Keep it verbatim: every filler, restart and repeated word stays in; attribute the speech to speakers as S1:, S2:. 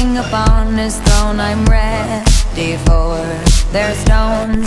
S1: King upon his throne, I'm ready for their stones.